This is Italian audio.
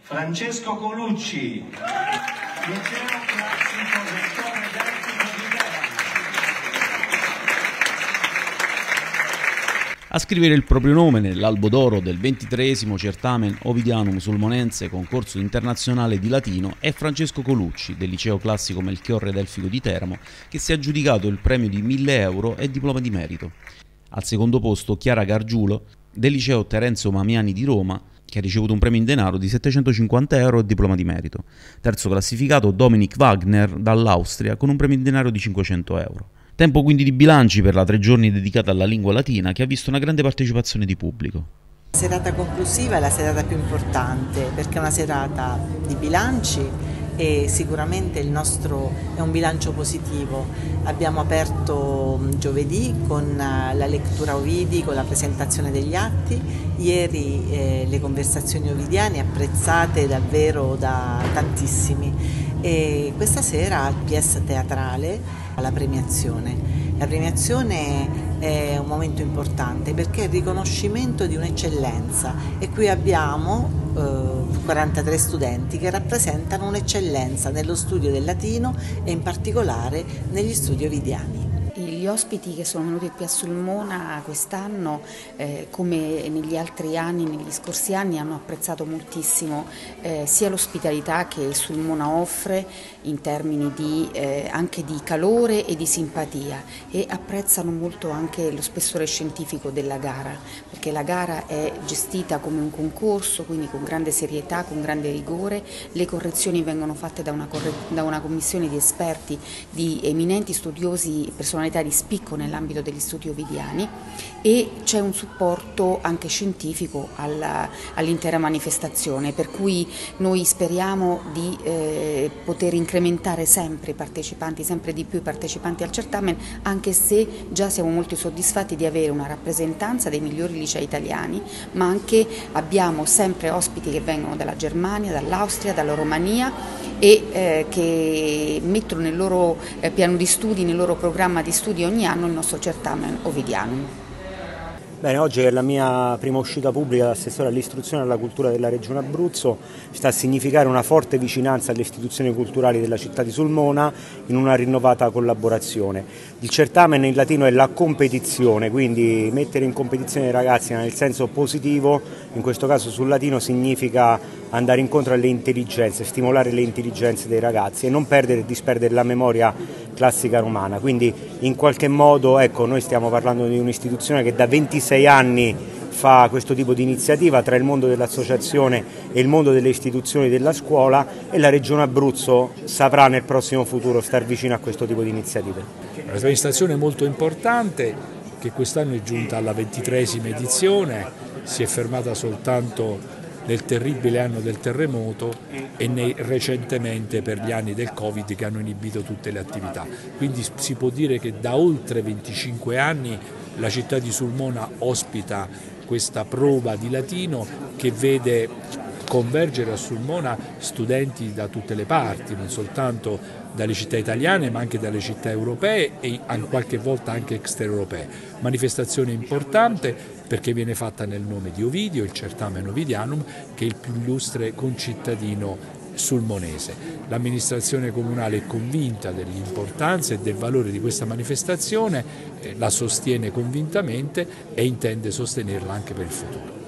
Francesco Colucci, Liceo Classico del Torre d'Elfico di Teramo. A scrivere il proprio nome nell'albo d'oro del 23esimo Certamen Ovidianum Sulmonense Concorso Internazionale di Latino è Francesco Colucci del Liceo Classico Melchiorre d'Elfico di Teramo, che si è aggiudicato il premio di 1.000 euro e diploma di merito. Al secondo posto Chiara Gargiulo del Liceo Terenzio Mamiani di Roma, che ha ricevuto un premio in denaro di 750 euro e diploma di merito. Terzo classificato Dominik Wagner dall'Austria con un premio in denaro di 500 euro. Tempo quindi di bilanci per la 3 giorni dedicata alla lingua latina, che ha visto una grande partecipazione di pubblico. La serata conclusiva è la serata più importante perché è una serata di bilanci e sicuramente il nostro è un bilancio positivo. Abbiamo aperto giovedì con la lettura Ovidi, con la presentazione degli atti, ieri le conversazioni ovidiane apprezzate davvero da tantissimi e questa sera al PS teatrale alla premiazione. La premiazione è un momento importante perché è il riconoscimento di un'eccellenza e qui abbiamo 43 studenti che rappresentano un'eccellenza nello studio del latino e in particolare negli studi ovidiani. Gli ospiti che sono venuti qui a Sulmona quest'anno, come negli altri anni, negli scorsi anni, hanno apprezzato moltissimo sia l'ospitalità che Sulmona offre in termini anche di calore e di simpatia, e apprezzano molto anche lo spessore scientifico della gara, perché la gara è gestita come un concorso, quindi con grande serietà, con grande rigore. Le correzioni vengono fatte da una commissione di esperti, di eminenti studiosi, personalità di spicco nell'ambito degli studi ovidiani, e c'è un supporto anche scientifico all'intera manifestazione, per cui noi speriamo di poter incrementare sempre i partecipanti, sempre di più i partecipanti al certamen, anche se già siamo molto soddisfatti di avere una rappresentanza dei migliori licei italiani, ma anche abbiamo sempre ospiti che vengono dalla Germania, dall'Austria, dalla Romania e che mettono nel loro piano di studi, nel loro programma di studi ogni anno il nostro certamen ovidianum. Bene, oggi è la mia prima uscita pubblica da assessore all'istruzione e alla cultura della Regione Abruzzo. Sta a significare una forte vicinanza alle istituzioni culturali della città di Sulmona in una rinnovata collaborazione. Il certamen in latino è la competizione, quindi mettere in competizione i ragazzi nel senso positivo, in questo caso sul latino, significa andare incontro alle intelligenze, stimolare le intelligenze dei ragazzi e non perdere e disperdere la memoria classica romana. Quindi in qualche modo, ecco, noi stiamo parlando di un'istituzione che da 26 anni fa questo tipo di iniziativa tra il mondo dell'associazione e il mondo delle istituzioni della scuola, e la Regione Abruzzo saprà nel prossimo futuro star vicino a questo tipo di iniziative. Una manifestazione molto importante che quest'anno è giunta alla 23esima edizione, si è fermata soltanto nel terribile anno del terremoto e recentemente per gli anni del Covid che hanno inibito tutte le attività. Quindi si può dire che da oltre 25 anni la città di Sulmona ospita questa prova di latino che vede convergere a Sulmona studenti da tutte le parti, non soltanto dalle città italiane ma anche dalle città europee e qualche volta anche extraeuropee. Manifestazione importante perché viene fatta nel nome di Ovidio, il Certamen Ovidianum, che è il più illustre concittadino sulmonese. L'amministrazione comunale è convinta dell'importanza e del valore di questa manifestazione, la sostiene convintamente e intende sostenerla anche per il futuro.